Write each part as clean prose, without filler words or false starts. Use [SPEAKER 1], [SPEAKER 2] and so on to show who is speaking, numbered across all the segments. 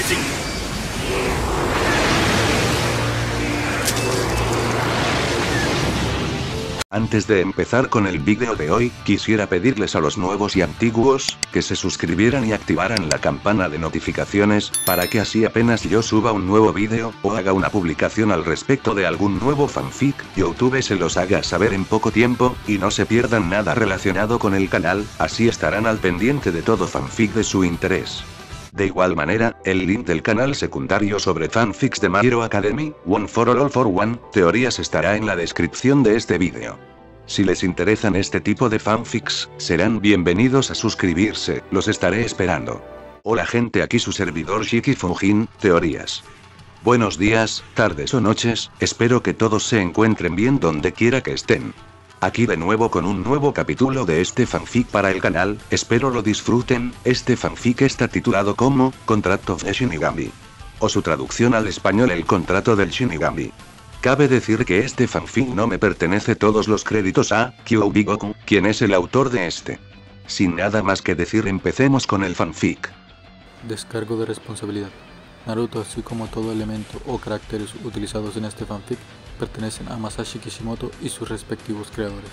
[SPEAKER 1] Antes de empezar con el vídeo de hoy, quisiera pedirles a los nuevos y antiguos, que se suscribieran y activaran la campana de notificaciones, para que así apenas yo suba un nuevo vídeo, o haga una publicación al respecto de algún nuevo fanfic, YouTube se los haga saber en poco tiempo, y no se pierdan nada relacionado con el canal, así estarán al pendiente de todo fanfic de su interés. De igual manera, el link del canal secundario sobre fanfics de My Hero Academy, One for All for One, teorías estará en la descripción de este vídeo. Si les interesan este tipo de fanfics, serán bienvenidos a suscribirse, los estaré esperando. Hola gente, aquí su servidor Shiki Fujin, teorías. Buenos días, tardes o noches, espero que todos se encuentren bien donde quiera que estén. Aquí de nuevo con un nuevo capítulo de este fanfic para el canal, espero lo disfruten. Este fanfic está titulado como Contract of the Shinigami, o su traducción al español, el contrato del Shinigami. Cabe decir que este fanfic no me pertenece, todos los créditos a Kyoubi Goku, quien es el autor de este. Sin nada más que decir, empecemos con el fanfic.
[SPEAKER 2] Descargo de responsabilidad. Naruto, así como todo elemento o caracteres utilizados en este fanfic, pertenecen a Masashi Kishimoto y sus respectivos creadores.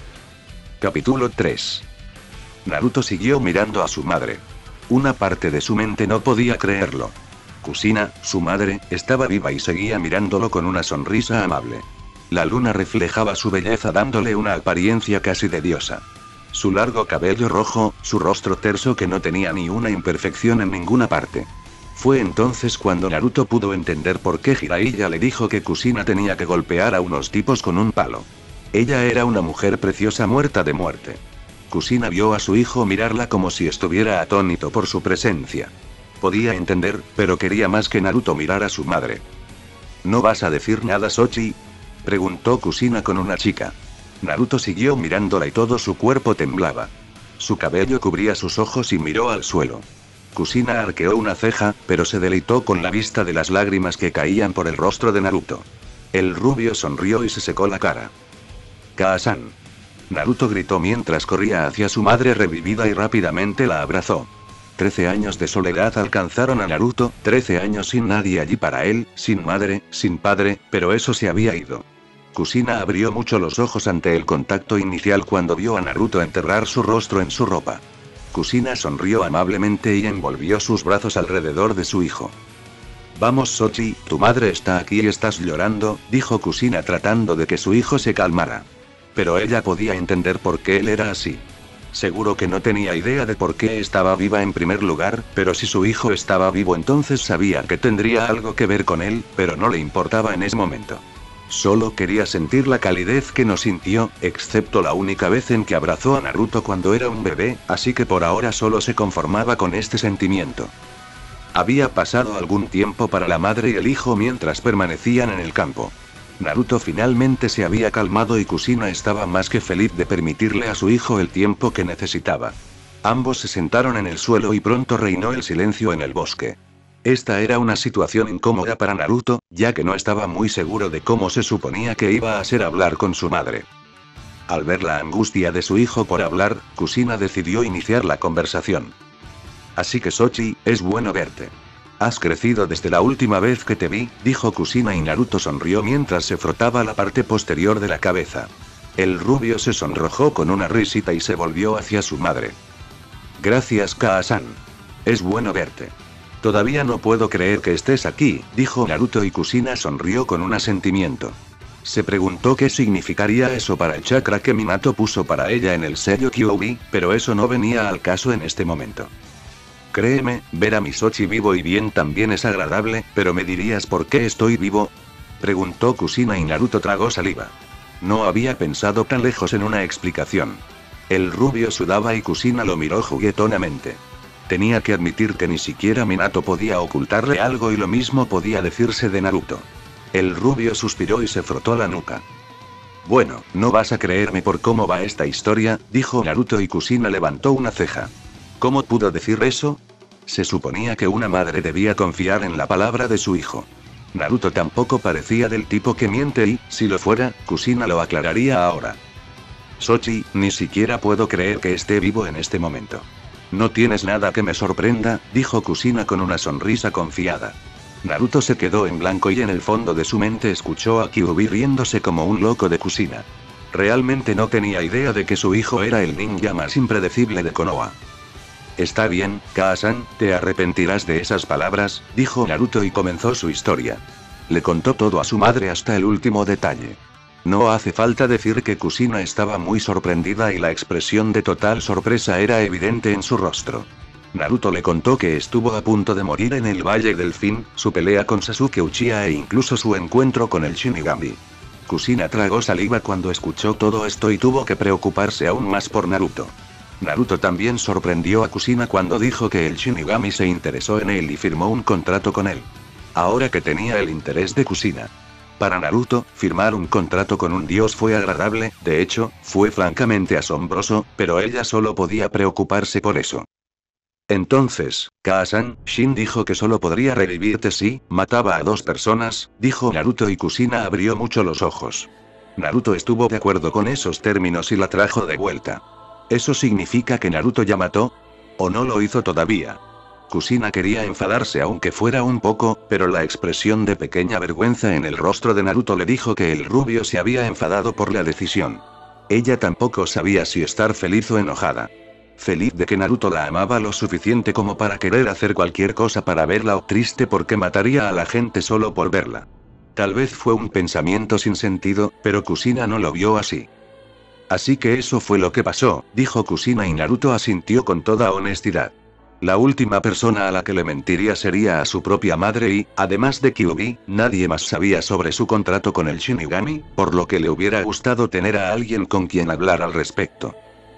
[SPEAKER 1] Capítulo 3. Naruto siguió mirando a su madre. Una parte de su mente no podía creerlo. Kusina, su madre, estaba viva y seguía mirándolo con una sonrisa amable. La luna reflejaba su belleza dándole una apariencia casi de diosa. Su largo cabello rojo, su rostro terso que no tenía ni una imperfección en ninguna parte. Fue entonces cuando Naruto pudo entender por qué Jiraiya le dijo que Kusina tenía que golpear a unos tipos con un palo. Ella era una mujer preciosa muerta de muerte. Kusina vio a su hijo mirarla como si estuviera atónito por su presencia. Podía entender, pero quería más que Naruto mirar a su madre. ¿No vas a decir nada, Sochi?, preguntó Kusina con una chica. Naruto siguió mirándola y todo su cuerpo temblaba. Su cabello cubría sus ojos y miró al suelo. Kusina arqueó una ceja, pero se deleitó con la vista de las lágrimas que caían por el rostro de Naruto. El rubio sonrió y se secó la cara. «Kaa-san». Naruto gritó mientras corría hacia su madre revivida y rápidamente la abrazó. 13 años de soledad alcanzaron a Naruto, 13 años sin nadie allí para él, sin madre, sin padre, pero eso se había ido. Kusina abrió mucho los ojos ante el contacto inicial cuando vio a Naruto enterrar su rostro en su ropa. Kusina sonrió amablemente y envolvió sus brazos alrededor de su hijo. «Vamos, Sochi, tu madre está aquí y estás llorando», dijo Kusina tratando de que su hijo se calmara. Pero ella podía entender por qué él era así. Seguro que no tenía idea de por qué estaba viva en primer lugar, pero si su hijo estaba vivo entonces sabía que tendría algo que ver con él, pero no le importaba en ese momento. Solo quería sentir la calidez que no sintió, excepto la única vez en que abrazó a Naruto cuando era un bebé, así que por ahora solo se conformaba con este sentimiento. Había pasado algún tiempo para la madre y el hijo mientras permanecían en el campo. Naruto finalmente se había calmado y Kusina estaba más que feliz de permitirle a su hijo el tiempo que necesitaba. Ambos se sentaron en el suelo y pronto reinó el silencio en el bosque. Esta era una situación incómoda para Naruto, ya que no estaba muy seguro de cómo se suponía que iba a ser hablar con su madre. Al ver la angustia de su hijo por hablar, Kusina decidió iniciar la conversación. «Así que Sochi, es bueno verte. Has crecido desde la última vez que te vi», dijo Kusina y Naruto sonrió mientras se frotaba la parte posterior de la cabeza. El rubio se sonrojó con una risita y se volvió hacia su madre. «Gracias, Kaa-san. Es bueno verte. Todavía no puedo creer que estés aquí», dijo Naruto y Kusina sonrió con un asentimiento. Se preguntó qué significaría eso para el chakra que Minato puso para ella en el sello Kyoubi, pero eso no venía al caso en este momento. «Créeme, ver a mi Sochi vivo y bien también es agradable, pero ¿me dirías por qué estoy vivo?», preguntó Kusina y Naruto tragó saliva. No había pensado tan lejos en una explicación. El rubio sudaba y Kusina lo miró juguetonamente. Tenía que admitir que ni siquiera Minato podía ocultarle algo y lo mismo podía decirse de Naruto. El rubio suspiró y se frotó la nuca. «Bueno, no vas a creerme por cómo va esta historia», dijo Naruto y Kusina levantó una ceja. ¿Cómo pudo decir eso? Se suponía que una madre debía confiar en la palabra de su hijo. Naruto tampoco parecía del tipo que miente y, si lo fuera, Kusina lo aclararía ahora. «Sochi, ni siquiera puedo creer que esté vivo en este momento. No tienes nada que me sorprenda, dijo Kushina con una sonrisa confiada. Naruto se quedó en blanco y en el fondo de su mente escuchó a Kyuubi riéndose como un loco de Kushina. Realmente no tenía idea de que su hijo era el ninja más impredecible de Konoha. Está bien, Kaa-san, te arrepentirás de esas palabras, dijo Naruto y comenzó su historia. Le contó todo a su madre hasta el último detalle. No hace falta decir que Kushina estaba muy sorprendida y la expresión de total sorpresa era evidente en su rostro. Naruto le contó que estuvo a punto de morir en el Valle del Fin, su pelea con Sasuke Uchiha e incluso su encuentro con el Shinigami. Kushina tragó saliva cuando escuchó todo esto y tuvo que preocuparse aún más por Naruto. Naruto también sorprendió a Kushina cuando dijo que el Shinigami se interesó en él y firmó un contrato con él. Ahora que tenía el interés de Kushina. Para Naruto, firmar un contrato con un dios fue agradable, de hecho, fue francamente asombroso, pero ella solo podía preocuparse por eso. Entonces, Kaa-san, Shin dijo que solo podría revivirte si mataba a 2 personas, dijo Naruto y Kushina abrió mucho los ojos. Naruto estuvo de acuerdo con esos términos y la trajo de vuelta. ¿Eso significa que Naruto ya mató? ¿O no lo hizo todavía? Kushina quería enfadarse aunque fuera un poco, pero la expresión de pequeña vergüenza en el rostro de Naruto le dijo que el rubio se había enfadado por la decisión. Ella tampoco sabía si estar feliz o enojada. Feliz de que Naruto la amaba lo suficiente como para querer hacer cualquier cosa para verla o triste porque mataría a la gente solo por verla. Tal vez fue un pensamiento sin sentido, pero Kushina no lo vio así. Así que eso fue lo que pasó, dijo Kushina y Naruto asintió con toda honestidad. La última persona a la que le mentiría sería a su propia madre y, además de Kyuubi, nadie más sabía sobre su contrato con el Shinigami, por lo que le hubiera gustado tener a alguien con quien hablar al respecto.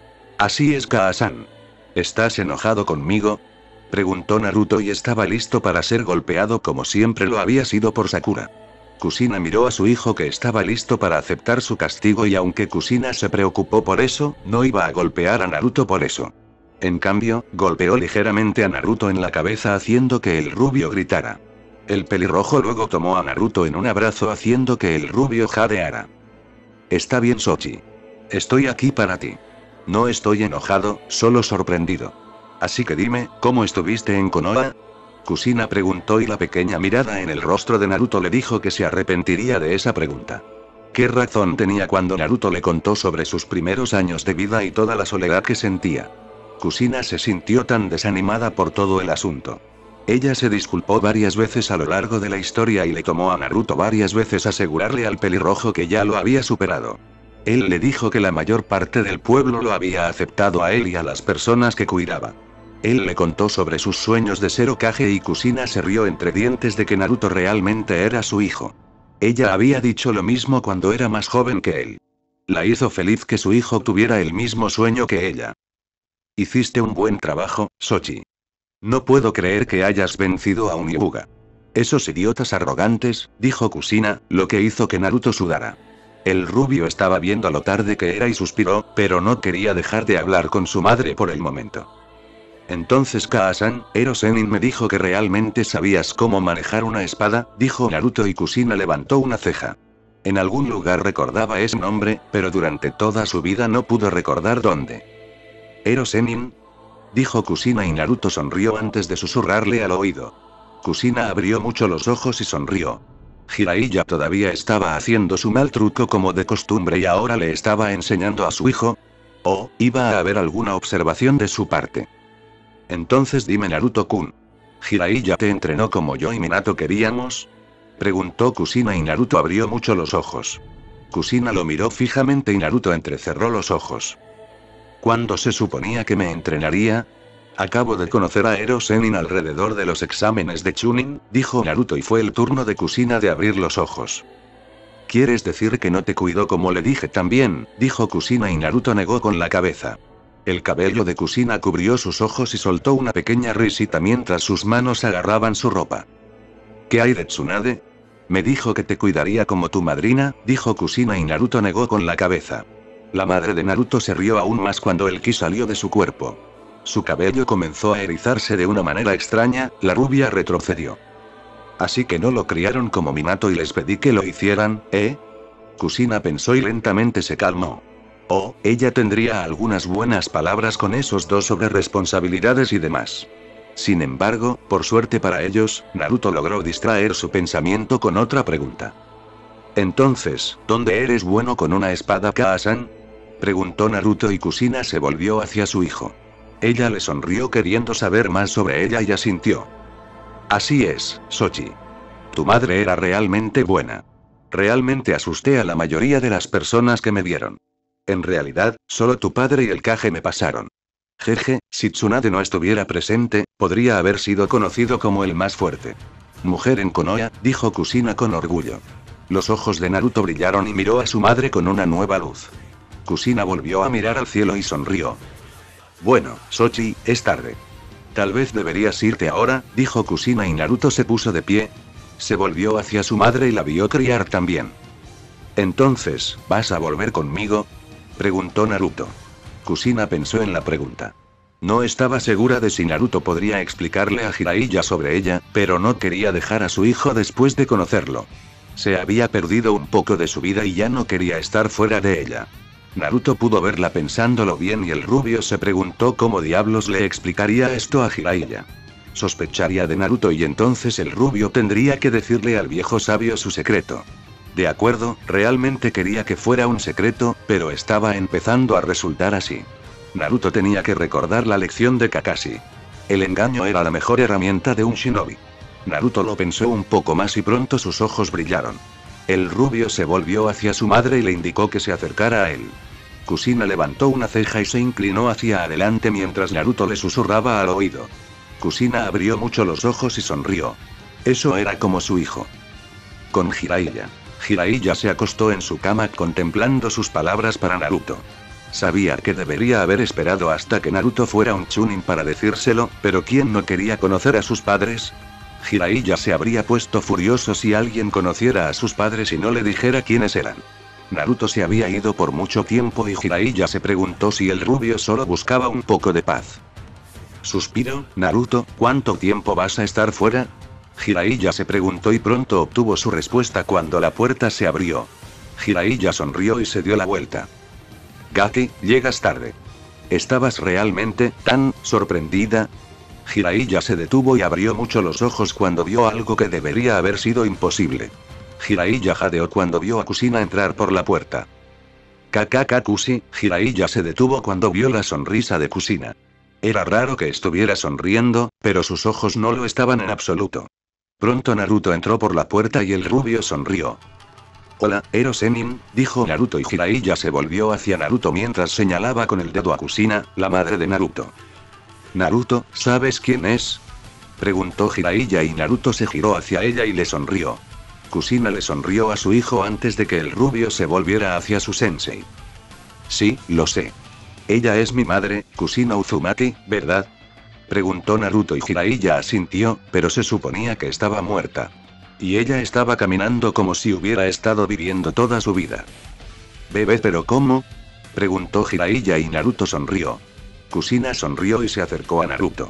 [SPEAKER 1] Así es, Kaa-san. ¿Estás enojado conmigo? Preguntó Naruto y estaba listo para ser golpeado como siempre lo había sido por Sakura. Kushina miró a su hijo que estaba listo para aceptar su castigo y aunque Kushina se preocupó por eso, no iba a golpear a Naruto por eso. En cambio, golpeó ligeramente a Naruto en la cabeza haciendo que el rubio gritara. El pelirrojo luego tomó a Naruto en un abrazo haciendo que el rubio jadeara. Está bien, Sochi. Estoy aquí para ti. No estoy enojado, solo sorprendido. Así que dime, ¿cómo estuviste en Konoha? Kushina preguntó y la pequeña mirada en el rostro de Naruto le dijo que se arrepentiría de esa pregunta. ¿Qué razón tenía cuando Naruto le contó sobre sus primeros años de vida y toda la soledad que sentía? Kushina se sintió tan desanimada por todo el asunto. Ella se disculpó varias veces a lo largo de la historia y le tomó a Naruto varias veces asegurarle al pelirrojo que ya lo había superado. Él le dijo que la mayor parte del pueblo lo había aceptado a él y a las personas que cuidaba. Él le contó sobre sus sueños de ser Hokage y Kushina se rió entre dientes de que Naruto realmente era su hijo. Ella había dicho lo mismo cuando era más joven que él. La hizo feliz que su hijo tuviera el mismo sueño que ella. Hiciste un buen trabajo, Sochi. No puedo creer que hayas vencido a un Hyuga. Esos idiotas arrogantes, dijo Kushina, lo que hizo que Naruto sudara. El rubio estaba viendo lo tarde que era y suspiró, pero no quería dejar de hablar con su madre por el momento. Entonces Kaa-san, Ero Sennin me dijo que realmente sabías cómo manejar una espada, dijo Naruto y Kushina levantó una ceja. En algún lugar recordaba ese nombre, pero durante toda su vida no pudo recordar dónde. ¿Ero Sennin? Dijo Kushina y Naruto sonrió antes de susurrarle al oído. Kushina abrió mucho los ojos y sonrió. Jiraiya todavía estaba haciendo su mal truco como de costumbre y ahora le estaba enseñando a su hijo. ¿O iba a haber alguna observación de su parte? Entonces dime, Naruto-kun. ¿Jiraiya te entrenó como yo y Minato queríamos? Preguntó Kushina y Naruto abrió mucho los ojos. Kushina lo miró fijamente y Naruto entrecerró los ojos. ¿Cuándo se suponía que me entrenaría? Acabo de conocer a Ero Sennin alrededor de los exámenes de Chunin, dijo Naruto y fue el turno de Kushina de abrir los ojos. ¿Quieres decir que no te cuidó como le dije también? Dijo Kushina y Naruto negó con la cabeza. El cabello de Kushina cubrió sus ojos y soltó una pequeña risita mientras sus manos agarraban su ropa. ¿Qué hay de Tsunade? Me dijo que te cuidaría como tu madrina, dijo Kushina y Naruto negó con la cabeza. La madre de Naruto se rió aún más cuando el ki salió de su cuerpo. Su cabello comenzó a erizarse de una manera extraña, la rubia retrocedió. Así que no lo criaron como Minato y les pedí que lo hicieran, ¿eh? Kushina pensó y lentamente se calmó. Oh, ella tendría algunas buenas palabras con esos dos sobre responsabilidades y demás. Sin embargo, por suerte para ellos, Naruto logró distraer su pensamiento con otra pregunta. Entonces, ¿dónde eres bueno con una espada, Kaa-san? Preguntó Naruto y Kushina se volvió hacia su hijo. Ella le sonrió queriendo saber más sobre ella y asintió. Así es, Sochi. Tu madre era realmente buena. Realmente asusté a la mayoría de las personas que me vieron. En realidad, solo tu padre y el Kage me pasaron. Jeje, si Tsunade no estuviera presente, podría haber sido conocido como el más fuerte. Mujer en Konoha, dijo Kushina con orgullo. Los ojos de Naruto brillaron y miró a su madre con una nueva luz. Kushina volvió a mirar al cielo y sonrió. Bueno, Sochi, es tarde. Tal vez deberías irte ahora, dijo Kushina y Naruto se puso de pie. Se volvió hacia su madre y la vio criar también. Entonces, ¿vas a volver conmigo? Preguntó Naruto. Kushina pensó en la pregunta. No estaba segura de si Naruto podría explicarle a Jiraiya sobre ella, pero no quería dejar a su hijo después de conocerlo. Se había perdido un poco de su vida y ya no quería estar fuera de ella. Naruto pudo verla pensándolo bien y el rubio se preguntó cómo diablos le explicaría esto a Jiraiya. Sospecharía de Naruto y entonces el rubio tendría que decirle al viejo sabio su secreto. De acuerdo, realmente quería que fuera un secreto, pero estaba empezando a resultar así. Naruto tenía que recordar la lección de Kakashi. El engaño era la mejor herramienta de un shinobi. Naruto lo pensó un poco más y pronto sus ojos brillaron. El rubio se volvió hacia su madre y le indicó que se acercara a él. Kushina levantó una ceja y se inclinó hacia adelante mientras Naruto le susurraba al oído. Kushina abrió mucho los ojos y sonrió. Eso era como su hijo. Con Jiraiya. Jiraiya se acostó en su cama contemplando sus palabras para Naruto. Sabía que debería haber esperado hasta que Naruto fuera un chunin para decírselo, pero ¿quién no quería conocer a sus padres? Jiraiya se habría puesto furioso si alguien conociera a sus padres y no le dijera quiénes eran. Naruto se había ido por mucho tiempo y Jiraiya se preguntó si el rubio solo buscaba un poco de paz. Suspiro, Naruto, ¿cuánto tiempo vas a estar fuera? Jiraiya se preguntó y pronto obtuvo su respuesta cuando la puerta se abrió. Jiraiya sonrió y se dio la vuelta. Gaki, llegas tarde. ¿Estabas realmente tan sorprendida? Jiraiya se detuvo y abrió mucho los ojos cuando vio algo que debería haber sido imposible. Jiraiya jadeó cuando vio a Kushina entrar por la puerta. Kushi, Jiraiya se detuvo cuando vio la sonrisa de Kushina. Era raro que estuviera sonriendo, pero sus ojos no lo estaban en absoluto. Pronto Naruto entró por la puerta y el rubio sonrió. Hola, Ero Sennin, dijo Naruto y Jiraiya se volvió hacia Naruto mientras señalaba con el dedo a Kushina, la madre de Naruto. Naruto, ¿sabes quién es? Preguntó Jiraiya y Naruto se giró hacia ella y le sonrió. Kushina le sonrió a su hijo antes de que el rubio se volviera hacia su sensei. Sí, lo sé. Ella es mi madre, Kushina Uzumaki, ¿verdad? Preguntó Naruto y Jiraiya asintió, pero se suponía que estaba muerta. Y ella estaba caminando como si hubiera estado viviendo toda su vida. ¿Bebé pero cómo? Preguntó Jiraiya y Naruto sonrió. Kushina sonrió y se acercó a Naruto.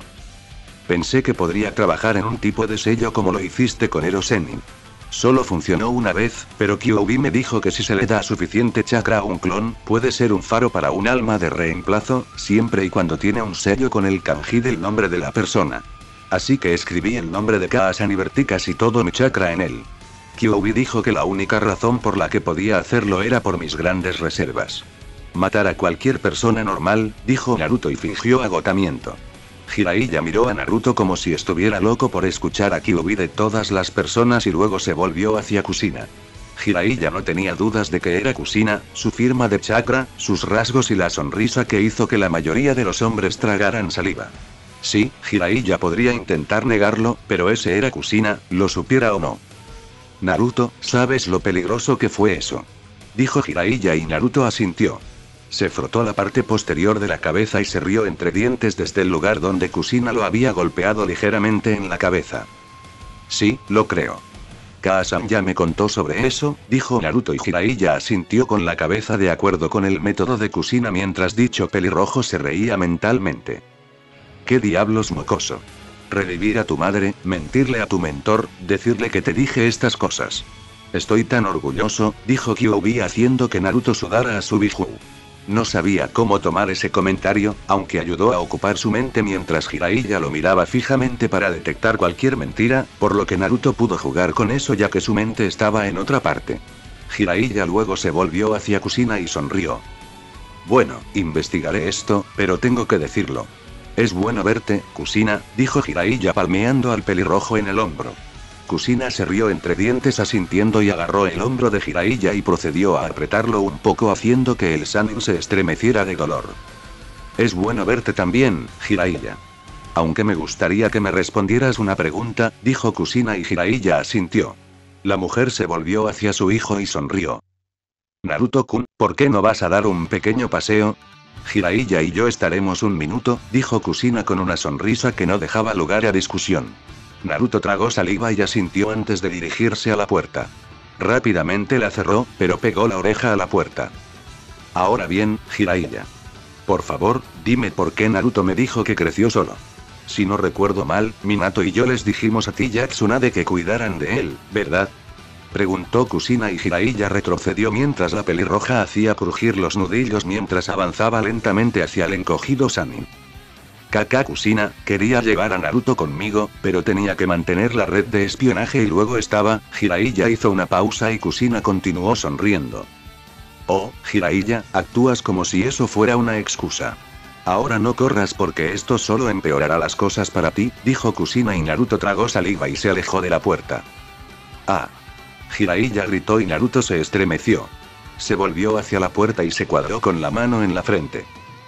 [SPEAKER 1] Pensé que podría trabajar en un tipo de sello como lo hiciste con Ero Sennin. Solo funcionó una vez, pero Kyoubi me dijo que si se le da suficiente chakra a un clon, puede ser un faro para un alma de reemplazo, siempre y cuando tiene un sello con el kanji del nombre de la persona. Así que escribí el nombre de Kaa-san y vertí casi todo mi chakra en él. Kyoubi dijo que la única razón por la que podía hacerlo era por mis grandes reservas. Matar a cualquier persona normal, dijo Naruto y fingió agotamiento. Jiraiya miró a Naruto como si estuviera loco por escuchar a Kyoubi de todas las personas y luego se volvió hacia Kushina. Jiraiya no tenía dudas de que era Kushina, su firma de chakra, sus rasgos y la sonrisa que hizo que la mayoría de los hombres tragaran saliva. Sí, Jiraiya podría intentar negarlo, pero ese era Kushina, lo supiera o no. Naruto, ¿sabes lo peligroso que fue eso? Dijo Jiraiya y Naruto asintió. Se frotó la parte posterior de la cabeza y se rió entre dientes desde el lugar donde Kushina lo había golpeado ligeramente en la cabeza. Sí, lo creo. Kaa-san ya me contó sobre eso, dijo Naruto y Jiraiya asintió con la cabeza de acuerdo con el método de Kushina mientras dicho pelirrojo se reía mentalmente. ¿Qué diablos mocoso? Revivir a tu madre, mentirle a tu mentor, decirle que te dije estas cosas. Estoy tan orgulloso, dijo Kyoubi haciendo que Naruto sudara a su biju. No sabía cómo tomar ese comentario, aunque ayudó a ocupar su mente mientras Jiraiya lo miraba fijamente para detectar cualquier mentira, por lo que Naruto pudo jugar con eso ya que su mente estaba en otra parte. Jiraiya luego se volvió hacia Kushina y sonrió. Bueno, investigaré esto, pero tengo que decirlo. Es bueno verte, Kushina, dijo Jiraiya palmeando al pelirrojo en el hombro. Kushina se rió entre dientes asintiendo y agarró el hombro de Jiraiya y procedió a apretarlo un poco haciendo que el Sannin se estremeciera de dolor. Es bueno verte también, Jiraiya. Aunque me gustaría que me respondieras una pregunta, dijo Kushina y Jiraiya asintió. La mujer se volvió hacia su hijo y sonrió. Naruto-kun, ¿por qué no vas a dar un pequeño paseo? Jiraiya y yo estaremos un minuto, dijo Kushina con una sonrisa que no dejaba lugar a discusión. Naruto tragó saliva y asintió antes de dirigirse a la puerta. Rápidamente la cerró, pero pegó la oreja a la puerta. Ahora bien, Jiraiya. Por favor, dime por qué Naruto me dijo que creció solo. Si no recuerdo mal, Minato y yo les dijimos a ti y a Tsunade que cuidaran de él, ¿verdad? Preguntó Kushina y Jiraiya retrocedió mientras la pelirroja hacía crujir los nudillos mientras avanzaba lentamente hacia el encogido Sannin. Kushina, quería llevar a Naruto conmigo, pero tenía que mantener la red de espionaje y luego estaba. Jiraiya hizo una pausa y Kushina continuó sonriendo. Oh, Jiraiya, actúas como si eso fuera una excusa. Ahora no corras porque esto solo empeorará las cosas para ti, dijo Kushina y Naruto tragó saliva y se alejó de la puerta. Ah. Jiraiya gritó y Naruto se estremeció. Se volvió hacia la puerta y se cuadró con la mano en la frente.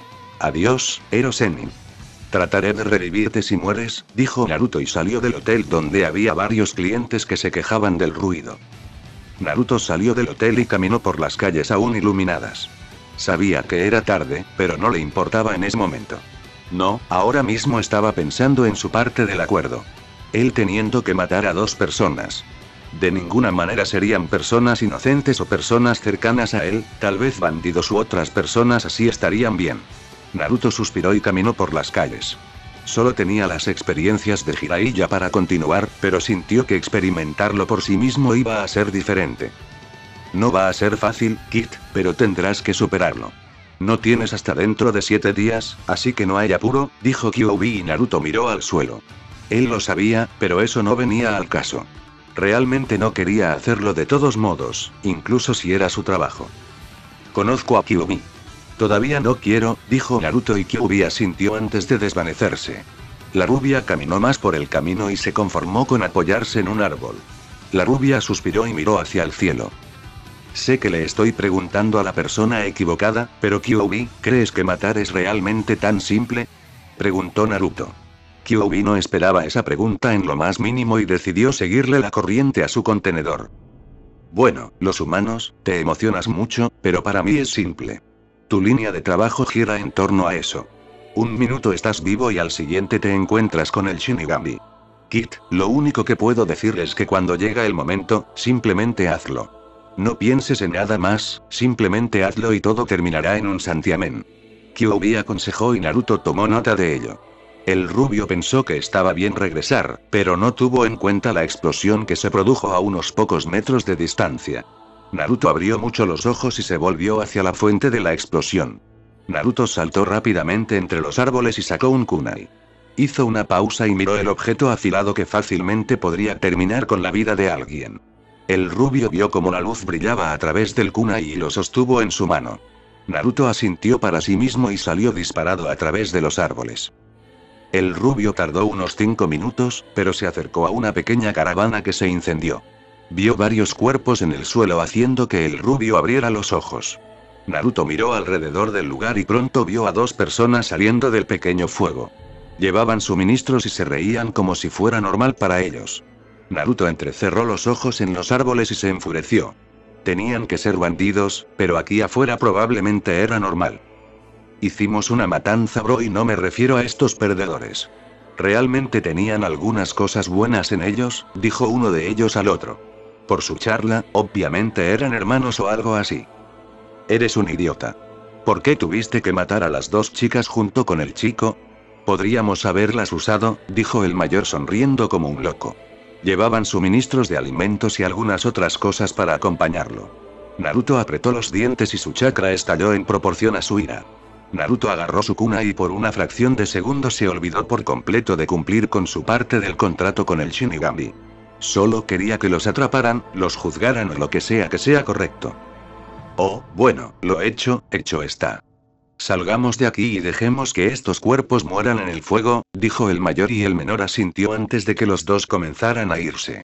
[SPEAKER 1] Adiós, Ero Sennin. Trataré de revivirte si mueres, dijo Naruto y salió del hotel donde había varios clientes que se quejaban del ruido. Naruto salió del hotel y caminó por las calles aún iluminadas. Sabía que era tarde, pero no le importaba en ese momento. No, ahora mismo estaba pensando en su parte del acuerdo. Él teniendo que matar a 2 personas. De ninguna manera serían personas inocentes o personas cercanas a él, tal vez bandidos u otras personas así estarían bien. Naruto suspiró y caminó por las calles. Solo tenía las experiencias de Jiraiya para continuar, pero sintió que experimentarlo por sí mismo iba a ser diferente. No va a ser fácil, Kid, pero tendrás que superarlo. No tienes hasta dentro de 7 días, así que no hay apuro, dijo Kyuubi y Naruto miró al suelo. Él lo sabía, pero eso no venía al caso. Realmente no quería hacerlo de todos modos, incluso si era su trabajo. Conozco a Kyuubi. Todavía no quiero, dijo Naruto y Kyuubi asintió antes de desvanecerse. La rubia caminó más por el camino y se conformó con apoyarse en un árbol. La rubia suspiró y miró hacia el cielo. Sé que le estoy preguntando a la persona equivocada, pero Kyuubi, ¿crees que matar es realmente tan simple? Preguntó Naruto. Kyuubi no esperaba esa pregunta en lo más mínimo y decidió seguirle la corriente a su contenedor. Bueno, los humanos, te emocionas mucho, pero para mí es simple. Tu línea de trabajo gira en torno a eso. Un minuto estás vivo y al siguiente te encuentras con el Shinigami. Kid, lo único que puedo decir es que cuando llega el momento, simplemente hazlo. No pienses en nada más, simplemente hazlo y todo terminará en un santiamén. Kyuubi aconsejó y Naruto tomó nota de ello. El rubio pensó que estaba bien regresar, pero no tuvo en cuenta la explosión que se produjo a unos pocos metros de distancia. Naruto abrió mucho los ojos y se volvió hacia la fuente de la explosión. Naruto saltó rápidamente entre los árboles y sacó un kunai. Hizo una pausa y miró el objeto afilado que fácilmente podría terminar con la vida de alguien. El rubio vio cómo la luz brillaba a través del kunai y lo sostuvo en su mano. Naruto asintió para sí mismo y salió disparado a través de los árboles. El rubio tardó unos 5 minutos, pero se acercó a una pequeña caravana que se incendió. Vio varios cuerpos en el suelo haciendo que el rubio abriera los ojos. Naruto miró alrededor del lugar y pronto vio a 2 personas saliendo del pequeño fuego. Llevaban suministros y se reían como si fuera normal para ellos. Naruto entrecerró los ojos en los árboles y se enfureció. Tenían que ser bandidos, pero aquí afuera probablemente era normal. Hicimos una matanza, bro, y no me refiero a estos perdedores. Realmente tenían algunas cosas buenas en ellos, dijo uno de ellos al otro. Por su charla, obviamente eran hermanos o algo así. Eres un idiota. ¿Por qué tuviste que matar a las 2 chicas junto con el chico? Podríamos haberlas usado, dijo el mayor sonriendo como un loco. Llevaban suministros de alimentos y algunas otras cosas para acompañarlo. Naruto apretó los dientes y su chakra estalló en proporción a su ira. Naruto agarró su kunai y por una fracción de segundo se olvidó por completo de cumplir con su parte del contrato con el Shinigami. Solo quería que los atraparan, los juzgaran o lo que sea correcto. Oh, bueno, lo hecho está. Salgamos de aquí y dejemos que estos cuerpos mueran en el fuego, dijo el mayor y el menor asintió antes de que los dos comenzaran a irse.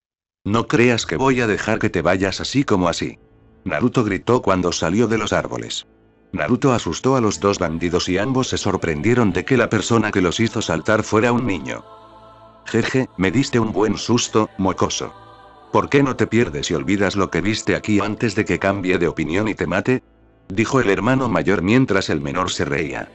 [SPEAKER 1] No creas que voy a dejar que te vayas así como así. Naruto gritó cuando salió de los árboles. Naruto asustó a los dos bandidos y ambos se sorprendieron de que la persona que los hizo saltar fuera un niño. Jeje, me diste un buen susto, mocoso. ¿Por qué no te pierdes y olvidas lo que viste aquí antes de que cambie de opinión y te mate? Dijo el hermano mayor mientras el menor se reía.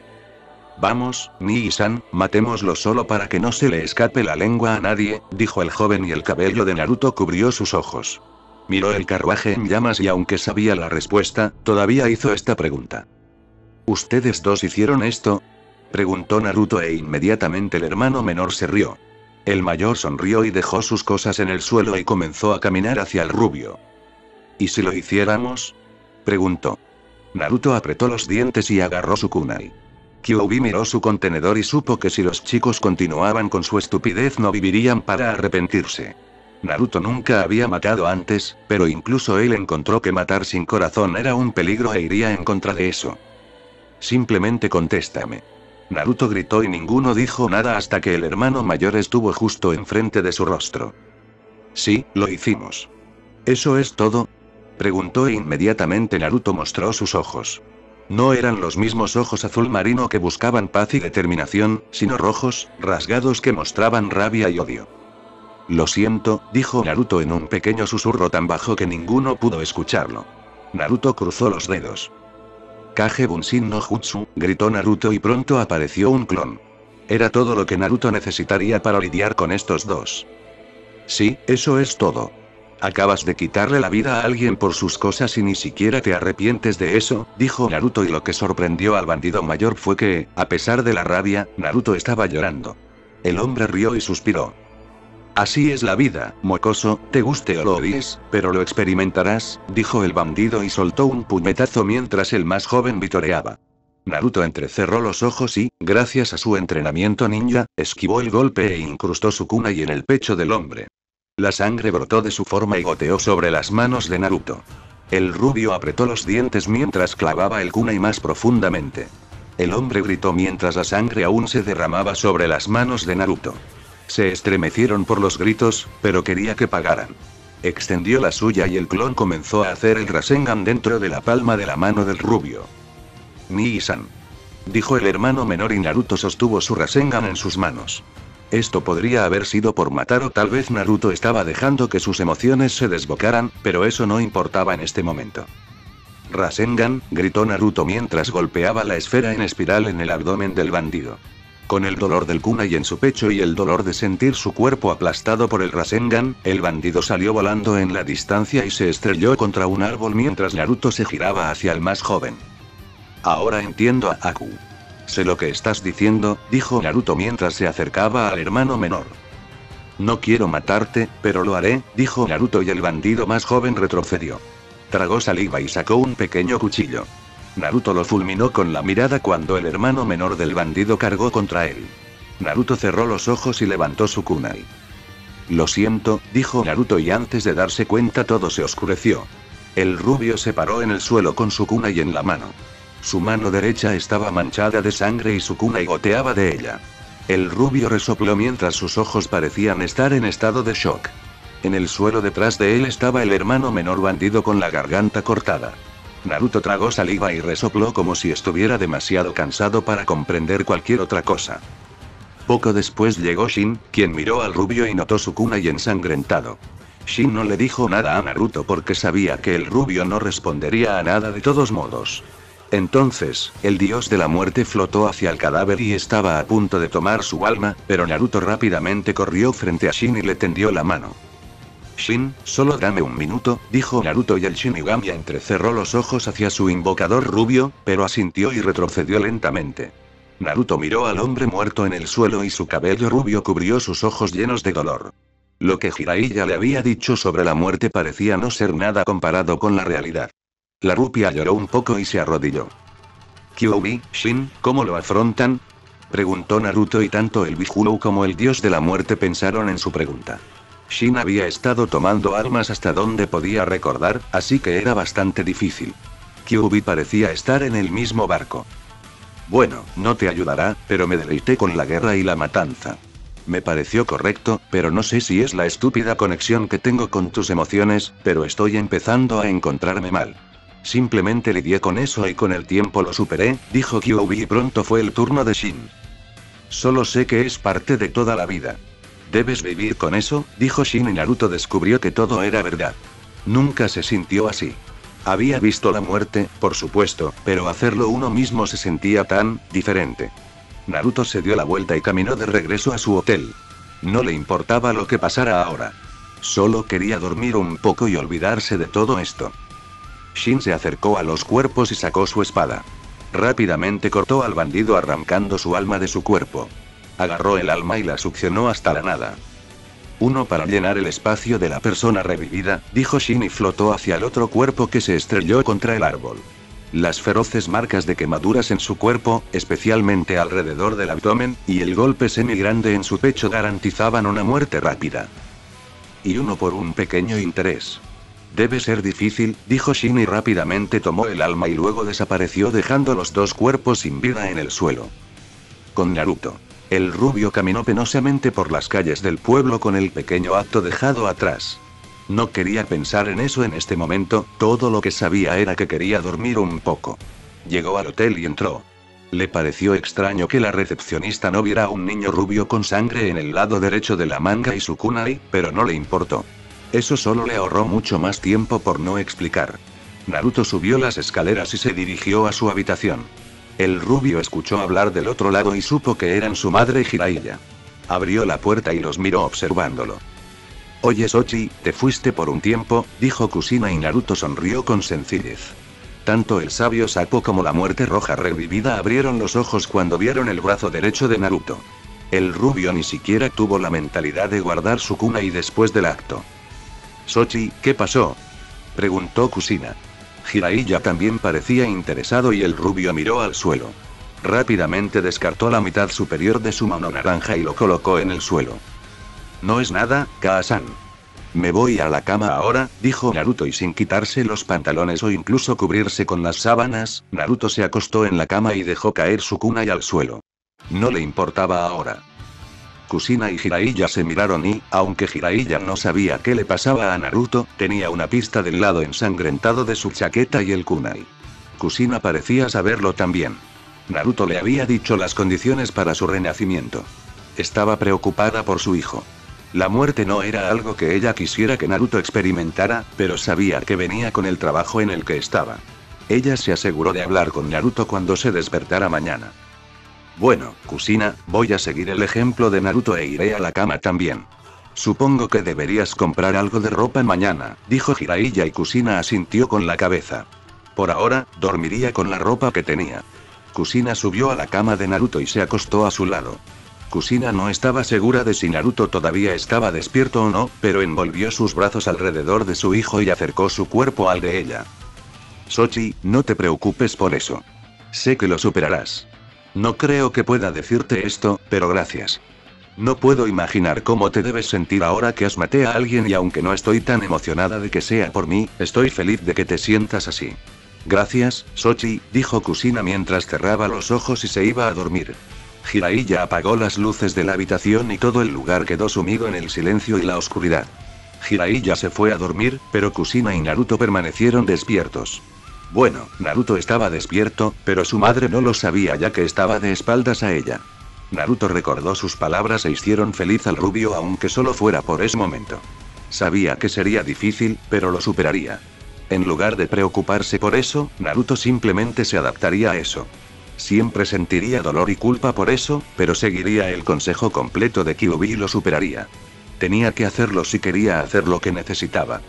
[SPEAKER 1] Vamos, Nii-san, matémoslo solo para que no se le escape la lengua a nadie, dijo el joven y el cabello de Naruto cubrió sus ojos. Miró el carruaje en llamas y aunque sabía la respuesta, todavía hizo esta pregunta. ¿Ustedes dos hicieron esto? Preguntó Naruto e inmediatamente el hermano menor se rió. El mayor sonrió y dejó sus cosas en el suelo y comenzó a caminar hacia el rubio. ¿Y si lo hiciéramos? Preguntó. Naruto apretó los dientes y agarró su kunai. Kyuubi miró su contenedor y supo que si los chicos continuaban con su estupidez no vivirían para arrepentirse. Naruto nunca había matado antes, pero incluso él encontró que matar sin corazón era un peligro e iría en contra de eso. Simplemente contéstame. Naruto gritó y ninguno dijo nada hasta que el hermano mayor estuvo justo enfrente de su rostro. Sí, lo hicimos. ¿Eso es todo? Preguntó e inmediatamente Naruto mostró sus ojos. No eran los mismos ojos azul marino que buscaban paz y determinación, sino rojos, rasgados que mostraban rabia y odio. Lo siento, dijo Naruto en un pequeño susurro tan bajo que ninguno pudo escucharlo. Naruto cruzó los dedos. Kage Bunshin no Jutsu, gritó Naruto y pronto apareció un clon. Era todo lo que Naruto necesitaría para lidiar con estos dos. Sí, eso es todo. Acabas de quitarle la vida a alguien por sus cosas y ni siquiera te arrepientes de eso, dijo Naruto y lo que sorprendió al bandido mayor fue que, a pesar de la rabia, Naruto estaba llorando. El hombre rió y suspiró. Así es la vida, mocoso, te guste o lo odies, pero lo experimentarás, dijo el bandido y soltó un puñetazo mientras el más joven vitoreaba. Naruto entrecerró los ojos y, gracias a su entrenamiento ninja, esquivó el golpe e incrustó su kunai en el pecho del hombre. La sangre brotó de su forma y goteó sobre las manos de Naruto. El rubio apretó los dientes mientras clavaba el kunai más profundamente. El hombre gritó mientras la sangre aún se derramaba sobre las manos de Naruto. Se estremecieron por los gritos, pero quería que pagaran. Extendió la suya y el clon comenzó a hacer el Rasengan dentro de la palma de la mano del rubio. Nii-san. Dijo el hermano menor y Naruto sostuvo su Rasengan en sus manos. Esto podría haber sido por matar o tal vez Naruto estaba dejando que sus emociones se desbocaran, pero eso no importaba en este momento. Rasengan, gritó Naruto mientras golpeaba la esfera en espiral en el abdomen del bandido. Con el dolor del kunai en su pecho y el dolor de sentir su cuerpo aplastado por el Rasengan, el bandido salió volando en la distancia y se estrelló contra un árbol mientras Naruto se giraba hacia el más joven. Ahora entiendo a Aku. Sé lo que estás diciendo, dijo Naruto mientras se acercaba al hermano menor. No quiero matarte, pero lo haré, dijo Naruto y el bandido más joven retrocedió. Tragó saliva y sacó un pequeño cuchillo. Naruto lo fulminó con la mirada cuando el hermano menor del bandido cargó contra él. Naruto cerró los ojos y levantó su kunai. Lo siento, dijo Naruto y antes de darse cuenta todo se oscureció. El rubio se paró en el suelo con su kunai en la mano. Su mano derecha estaba manchada de sangre y su kunai goteaba de ella. El rubio resopló mientras sus ojos parecían estar en estado de shock. En el suelo detrás de él estaba el hermano menor bandido con la garganta cortada. Naruto tragó saliva y resopló como si estuviera demasiado cansado para comprender cualquier otra cosa. Poco después llegó Shin, quien miró al rubio y notó su kunai ensangrentado. Shin no le dijo nada a Naruto porque sabía que el rubio no respondería a nada de todos modos. Entonces, el dios de la muerte flotó hacia el cadáver y estaba a punto de tomar su alma, pero Naruto rápidamente corrió frente a Shin y le tendió la mano. Shin, solo dame un minuto, dijo Naruto y el Shinigami entrecerró los ojos hacia su invocador rubio, pero asintió y retrocedió lentamente. Naruto miró al hombre muerto en el suelo y su cabello rubio cubrió sus ojos llenos de dolor. Lo que Jiraiya le había dicho sobre la muerte parecía no ser nada comparado con la realidad. La rupia lloró un poco y se arrodilló. Kyuubi, Shin, ¿cómo lo afrontan? Preguntó Naruto y tanto el Biju como el dios de la muerte pensaron en su pregunta. Shin había estado tomando almas hasta donde podía recordar, así que era bastante difícil. Kyuubi parecía estar en el mismo barco. Bueno, no te ayudará, pero me deleité con la guerra y la matanza. Me pareció correcto, pero no sé si es la estúpida conexión que tengo con tus emociones, pero estoy empezando a encontrarme mal. Simplemente lidié con eso y con el tiempo lo superé, dijo Kyuubi y pronto fue el turno de Shin. Solo sé que es parte de toda la vida. Debes vivir con eso, dijo Shin y Naruto descubrió que todo era verdad. Nunca se sintió así. Había visto la muerte, por supuesto, pero hacerlo uno mismo se sentía tan diferente. Naruto se dio la vuelta y caminó de regreso a su hotel. No le importaba lo que pasara ahora. Solo quería dormir un poco y olvidarse de todo esto. Shin se acercó a los cuerpos y sacó su espada. Rápidamente cortó al bandido arrancando su alma de su cuerpo. Agarró el alma y la succionó hasta la nada. Uno para llenar el espacio de la persona revivida, dijo Shin y flotó hacia el otro cuerpo que se estrelló contra el árbol. Las feroces marcas de quemaduras en su cuerpo, especialmente alrededor del abdomen, y el golpe semi-grande en su pecho garantizaban una muerte rápida. Y uno por un pequeño interés. Debe ser difícil, dijo Shin y rápidamente tomó el alma y luego desapareció dejando los dos cuerpos sin vida en el suelo. Con Naruto. El rubio caminó penosamente por las calles del pueblo con el pequeño acto dejado atrás. No quería pensar en eso en este momento, todo lo que sabía era que quería dormir un poco. Llegó al hotel y entró. Le pareció extraño que la recepcionista no viera a un niño rubio con sangre en el lado derecho de la manga y su kunai, pero no le importó. Eso solo le ahorró mucho más tiempo por no explicar. Naruto subió las escaleras y se dirigió a su habitación. El rubio escuchó hablar del otro lado y supo que eran su madre y Jiraiya. Abrió la puerta y los miró observándolo. Oye Sochi, te fuiste por un tiempo, dijo Kushina y Naruto sonrió con sencillez. Tanto el sabio sapo como la muerte roja revivida abrieron los ojos cuando vieron el brazo derecho de Naruto. El rubio ni siquiera tuvo la mentalidad de guardar su kunai después del acto. Sochi, ¿qué pasó? Preguntó Kushina. Jiraiya también parecía interesado y el rubio miró al suelo. Rápidamente descartó la mitad superior de su mano naranja y lo colocó en el suelo. No es nada, Kaa-san. Me voy a la cama ahora, dijo Naruto y sin quitarse los pantalones o incluso cubrirse con las sábanas, Naruto se acostó en la cama y dejó caer su kunai al suelo. No le importaba ahora. Kushina y Jiraiya se miraron y, aunque Jiraiya no sabía qué le pasaba a Naruto, tenía una pista del lado ensangrentado de su chaqueta y el kunai. Kushina parecía saberlo también. Naruto le había dicho las condiciones para su renacimiento. Estaba preocupada por su hijo. La muerte no era algo que ella quisiera que Naruto experimentara, pero sabía que venía con el trabajo en el que estaba. Ella se aseguró de hablar con Naruto cuando se despertara mañana. Bueno, Kushina, voy a seguir el ejemplo de Naruto e iré a la cama también. Supongo que deberías comprar algo de ropa mañana, dijo Jiraiya y Kushina asintió con la cabeza. Por ahora, dormiría con la ropa que tenía. Kushina subió a la cama de Naruto y se acostó a su lado. Kushina no estaba segura de si Naruto todavía estaba despierto o no, pero envolvió sus brazos alrededor de su hijo y acercó su cuerpo al de ella. Sochi, no te preocupes por eso. Sé que lo superarás. No creo que pueda decirte esto, pero gracias. No puedo imaginar cómo te debes sentir ahora que has maté a alguien y aunque no estoy tan emocionada de que sea por mí, estoy feliz de que te sientas así. Gracias, Sochi, dijo Kushina mientras cerraba los ojos y se iba a dormir. Jiraiya apagó las luces de la habitación y todo el lugar quedó sumido en el silencio y la oscuridad. Jiraiya se fue a dormir, pero Kushina y Naruto permanecieron despiertos. Bueno, Naruto estaba despierto, pero su madre no lo sabía ya que estaba de espaldas a ella. Naruto recordó sus palabras e hicieron feliz al rubio aunque solo fuera por ese momento. Sabía que sería difícil, pero lo superaría. En lugar de preocuparse por eso, Naruto simplemente se adaptaría a eso. Siempre sentiría dolor y culpa por eso, pero seguiría el consejo completo de Kyuubi y lo superaría. Tenía que hacerlo si quería hacer lo que necesitaba.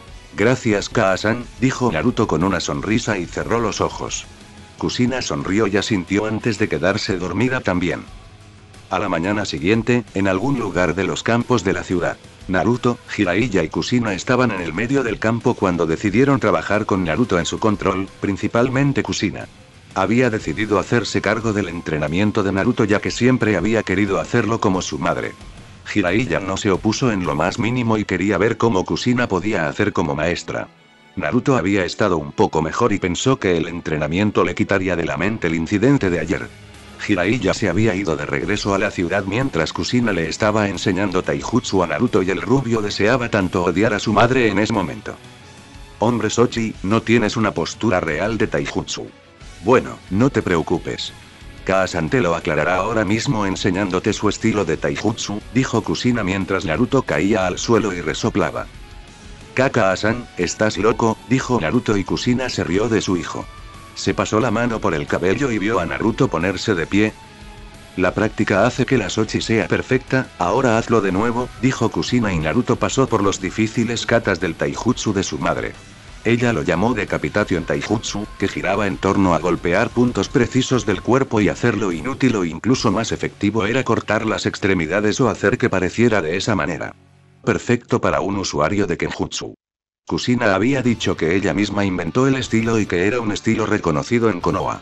[SPEAKER 1] Gracias Kaa-san, dijo Naruto con una sonrisa y cerró los ojos. Kushina sonrió y asintió antes de quedarse dormida también. A la mañana siguiente, en algún lugar de los campos de la ciudad. Naruto, Jiraiya y Kushina estaban en el medio del campo cuando decidieron trabajar con Naruto en su control, principalmente Kushina. Había decidido hacerse cargo del entrenamiento de Naruto ya que siempre había querido hacerlo como su madre. Jiraiya no se opuso en lo más mínimo y quería ver cómo Kushina podía hacer como maestra. Naruto había estado un poco mejor y pensó que el entrenamiento le quitaría de la mente el incidente de ayer. Jiraiya se había ido de regreso a la ciudad mientras Kushina le estaba enseñando taijutsu a Naruto y el rubio deseaba tanto odiar a su madre en ese momento. Hombre Sochi, no tienes una postura real de taijutsu. Bueno, no te preocupes. Kaa-san te lo aclarará ahora mismo enseñándote su estilo de taijutsu, dijo Kushina mientras Naruto caía al suelo y resoplaba. Kaa-san, ¿estás loco?, dijo Naruto y Kushina se rió de su hijo. Se pasó la mano por el cabello y vio a Naruto ponerse de pie. La práctica hace que la Sochi sea perfecta, ahora hazlo de nuevo, dijo Kushina y Naruto pasó por los difíciles katas del taijutsu de su madre. Ella lo llamó Decapitation Taijutsu, que giraba en torno a golpear puntos precisos del cuerpo y hacerlo inútil o incluso más efectivo era cortar las extremidades o hacer que pareciera de esa manera. Perfecto para un usuario de Kenjutsu. Kushina había dicho que ella misma inventó el estilo y que era un estilo reconocido en Konoha.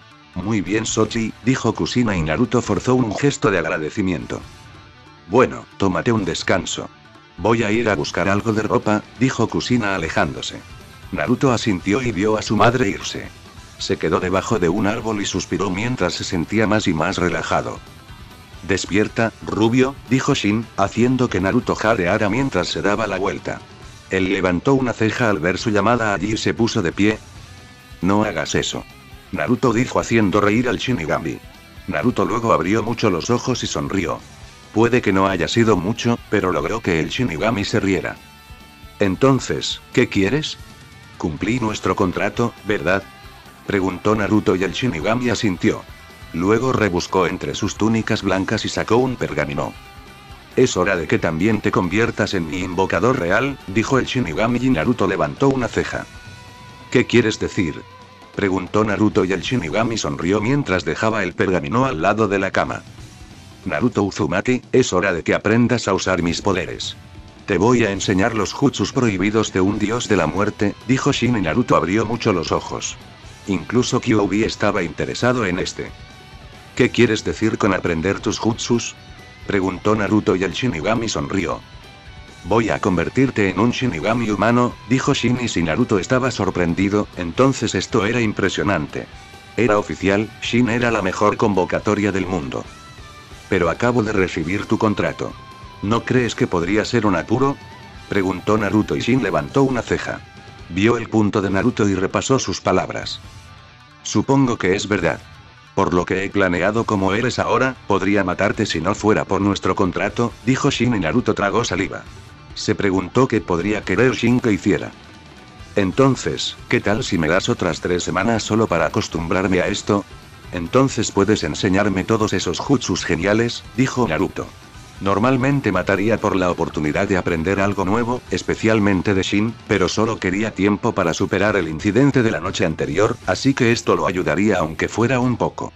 [SPEAKER 1] Muy bien Sochi, dijo Kushina y Naruto forzó un gesto de agradecimiento. Bueno, tómate un descanso. Voy a ir a buscar algo de ropa, dijo Kushina alejándose. Naruto asintió y vio a su madre irse. Se quedó debajo de un árbol y suspiró mientras se sentía más y más relajado. Despierta, rubio, dijo Shin, haciendo que Naruto jadeara mientras se daba la vuelta. Él levantó una ceja al ver su llamada allí y se puso de pie. No hagas eso. Naruto dijo haciendo reír al Shinigami. Naruto luego abrió mucho los ojos y sonrió. Puede que no haya sido mucho, pero logró que el Shinigami se riera. Entonces, ¿qué quieres? Cumplí nuestro contrato, ¿verdad? Preguntó Naruto y el Shinigami asintió. Luego rebuscó entre sus túnicas blancas y sacó un pergamino. Es hora de que también te conviertas en mi invocador real, dijo el Shinigami y Naruto levantó una ceja. ¿Qué quieres decir? Preguntó Naruto y el Shinigami sonrió mientras dejaba el pergamino al lado de la cama. Naruto Uzumaki, es hora de que aprendas a usar mis poderes. Te voy a enseñar los jutsus prohibidos de un dios de la muerte, dijo Shin y Naruto abrió mucho los ojos. Incluso Kyuubi estaba interesado en este. ¿Qué quieres decir con aprender tus jutsus? Preguntó Naruto y el Shinigami sonrió. Voy a convertirte en un Shinigami humano, dijo Shin y si Naruto estaba sorprendido, entonces esto era impresionante. Era oficial, Shin era la mejor convocatoria del mundo. Pero acabo de recibir tu contrato. ¿No crees que podría ser un apuro? Preguntó Naruto y Shin levantó una ceja. Vio el punto de Naruto y repasó sus palabras. Supongo que es verdad. Por lo que he planeado como eres ahora, podría matarte si no fuera por nuestro contrato, dijo Shin y Naruto tragó saliva. Se preguntó qué podría querer Shin que hiciera. Entonces, ¿qué tal si me das otras 3 semanas solo para acostumbrarme a esto? Entonces puedes enseñarme todos esos jutsus geniales, dijo Naruto. Normalmente mataría por la oportunidad de aprender algo nuevo, especialmente de Shin, pero solo quería tiempo para superar el incidente de la noche anterior, así que esto lo ayudaría aunque fuera un poco.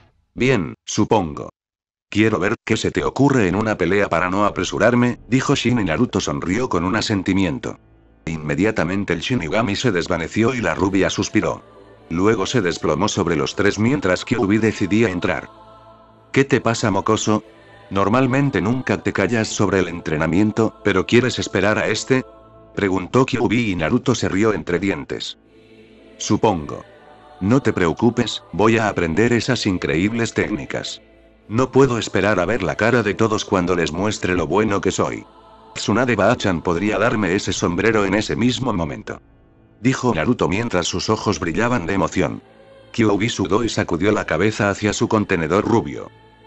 [SPEAKER 1] Bien, supongo. Quiero ver qué se te ocurre en una pelea para no apresurarme, dijo Shin y Naruto sonrió con un asentimiento. Inmediatamente el Shinigami se desvaneció y la rubia suspiró. Luego se desplomó sobre los 3 mientras Kyuubi decidía entrar. ¿Qué te pasa, mocoso? Normalmente nunca te callas sobre el entrenamiento, pero ¿quieres esperar a este? Preguntó Kyuubi y Naruto se rió entre dientes. Supongo. No te preocupes, voy a aprender esas increíbles técnicas. No puedo esperar a ver la cara de todos cuando les muestre lo bueno que soy. Tsunade Bachan podría darme ese sombrero en ese mismo momento. Dijo Naruto mientras sus ojos brillaban de emoción. Kyuubi sudó y sacudió la cabeza hacia su contenedor rubio.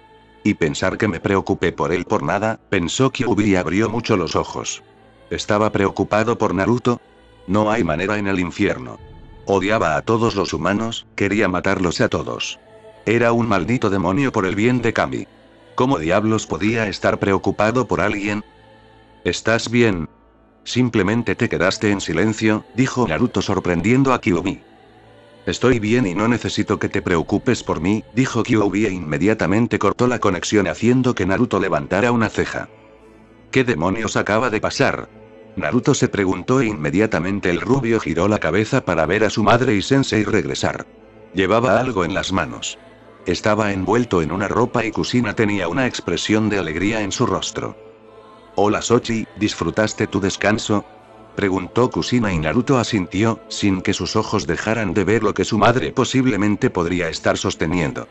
[SPEAKER 1] Y pensar que me preocupé por él por nada, pensó Kyuubi y abrió mucho los ojos. ¿Estaba preocupado por Naruto? No hay manera en el infierno. Odiaba a todos los humanos, quería matarlos a todos. Era un maldito demonio por el bien de Kami. ¿Cómo diablos podía estar preocupado por alguien? ¿Estás bien? Simplemente te quedaste en silencio, dijo Naruto sorprendiendo a Kyuubi. Estoy bien y no necesito que te preocupes por mí, dijo Kyuubi e inmediatamente cortó la conexión haciendo que Naruto levantara una ceja. ¿Qué demonios acaba de pasar? Naruto se preguntó e inmediatamente el rubio giró la cabeza para ver a su madre y Sensei regresar. Llevaba algo en las manos. Estaba envuelto en una ropa y Kushina tenía una expresión de alegría en su rostro. Hola Sochi, ¿disfrutaste tu descanso? Preguntó Kushina y Naruto asintió, sin que sus ojos dejaran de ver lo que su madre posiblemente podría estar sosteniendo.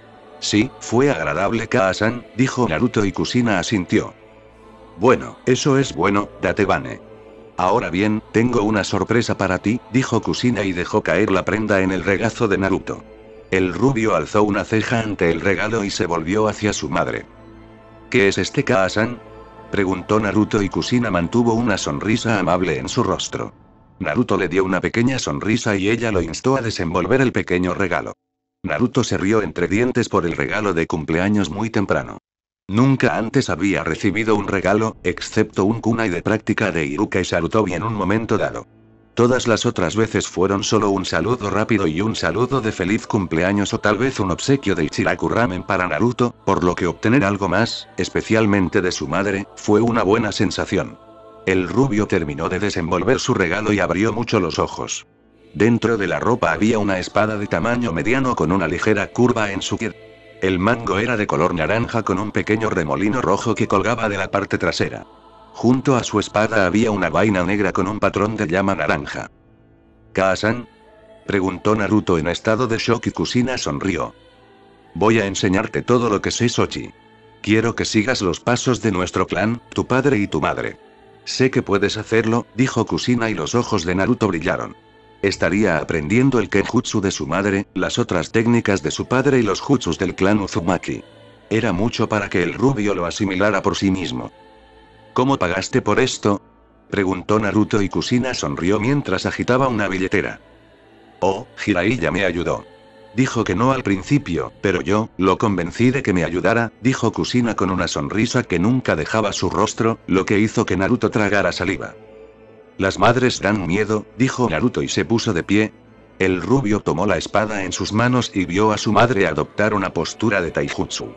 [SPEAKER 1] Sí, fue agradable Kaa-san, dijo Naruto y Kushina asintió. Bueno, eso es bueno, Datebane. Ahora bien, tengo una sorpresa para ti, dijo Kushina y dejó caer la prenda en el regazo de Naruto. El rubio alzó una ceja ante el regalo y se volvió hacia su madre. ¿Qué es este Kaa-san? Preguntó Naruto y Kushina mantuvo una sonrisa amable en su rostro. Naruto le dio una pequeña sonrisa y ella lo instó a desenvolver el pequeño regalo. Naruto se rió entre dientes por el regalo de cumpleaños muy temprano. Nunca antes había recibido un regalo, excepto un kunai de práctica de Iruka y Sarutobi en un momento dado. Todas las otras veces fueron solo un saludo rápido y un saludo de feliz cumpleaños o tal vez un obsequio de Ichiraku Ramen para Naruto, por lo que obtener algo más, especialmente de su madre, fue una buena sensación. El rubio terminó de desenvolver su regalo y abrió mucho los ojos. Dentro de la ropa había una espada de tamaño mediano con una ligera curva en su cuerpo. El mango era de color naranja con un pequeño remolino rojo que colgaba de la parte trasera. Junto a su espada había una vaina negra con un patrón de llama naranja. ¿Kaa-san? Preguntó Naruto en estado de shock y Kushina sonrió. Voy a enseñarte todo lo que sé Sochi. Quiero que sigas los pasos de nuestro clan, tu padre y tu madre. Sé que puedes hacerlo, dijo Kushina y los ojos de Naruto brillaron. Estaría aprendiendo el kenjutsu de su madre, las otras técnicas de su padre y los jutsus del clan Uzumaki. Era mucho para que el rubio lo asimilara por sí mismo. ¿Cómo pagaste por esto? Preguntó Naruto y Kushina sonrió mientras agitaba una billetera. Oh, Jiraiya me ayudó. Dijo que no al principio, pero yo, lo convencí de que me ayudara, dijo Kushina con una sonrisa que nunca dejaba su rostro, lo que hizo que Naruto tragara saliva. Las madres dan miedo, dijo Naruto y se puso de pie. El rubio tomó la espada en sus manos y vio a su madre adoptar una postura de taijutsu.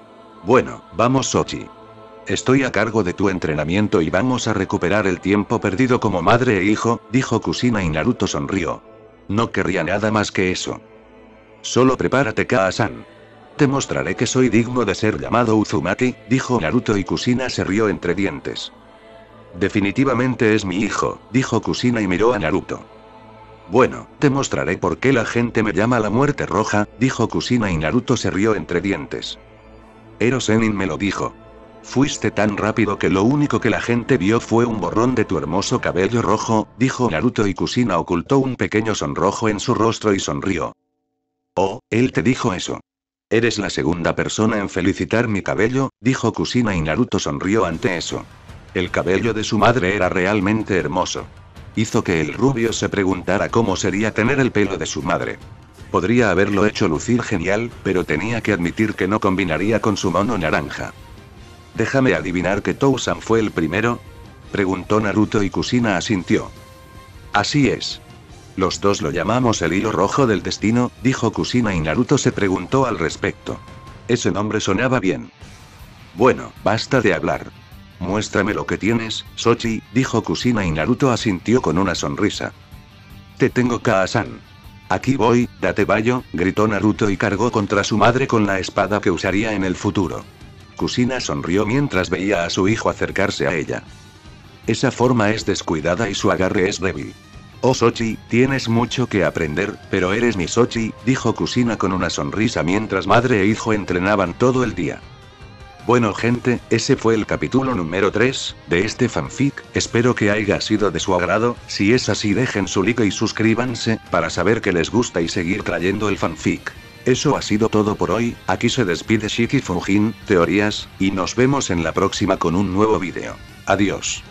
[SPEAKER 1] Bueno, vamos Sochi. Estoy a cargo de tu entrenamiento y vamos a recuperar el tiempo perdido como madre e hijo, dijo Kushina y Naruto sonrió. No querría nada más que eso. Solo prepárate Kaa-san. Te mostraré que soy digno de ser llamado Uzumaki, dijo Naruto y Kushina se rió entre dientes. Definitivamente es mi hijo, dijo Kushina y miró a Naruto. Bueno, te mostraré por qué la gente me llama la muerte roja, dijo Kushina y Naruto se rió entre dientes. Ero Sennin me lo dijo. Fuiste tan rápido que lo único que la gente vio fue un borrón de tu hermoso cabello rojo, dijo Naruto y Kushina ocultó un pequeño sonrojo en su rostro y sonrió. Oh, él te dijo eso. Eres la segunda persona en felicitar mi cabello, dijo Kushina y Naruto sonrió ante eso. El cabello de su madre era realmente hermoso. Hizo que el rubio se preguntara cómo sería tener el pelo de su madre. Podría haberlo hecho lucir genial, pero tenía que admitir que no combinaría con su mono naranja. Déjame adivinar que Tou-san fue el primero, preguntó Naruto y Kushina asintió. Así es. Los dos lo llamamos el hilo rojo del destino, dijo Kushina y Naruto se preguntó al respecto. Ese nombre sonaba bien. Bueno, basta de hablar. Muéstrame lo que tienes, Sochi, dijo Kushina y Naruto asintió con una sonrisa. Te tengo Kaa-san. Aquí voy, Datebayo, gritó Naruto y cargó contra su madre con la espada que usaría en el futuro. Kushina sonrió mientras veía a su hijo acercarse a ella. Esa forma es descuidada y su agarre es débil. Oh Sochi, tienes mucho que aprender, pero eres mi Sochi, dijo Kushina con una sonrisa mientras madre e hijo entrenaban todo el día. Bueno gente, ese fue el capítulo número 3, de este fanfic, espero que haya sido de su agrado, si es así dejen su like y suscríbanse, para saber que les gusta y seguir trayendo el fanfic. Eso ha sido todo por hoy, aquí se despide Shiki Fujin, Teorías, y nos vemos en la próxima con un nuevo vídeo. Adiós.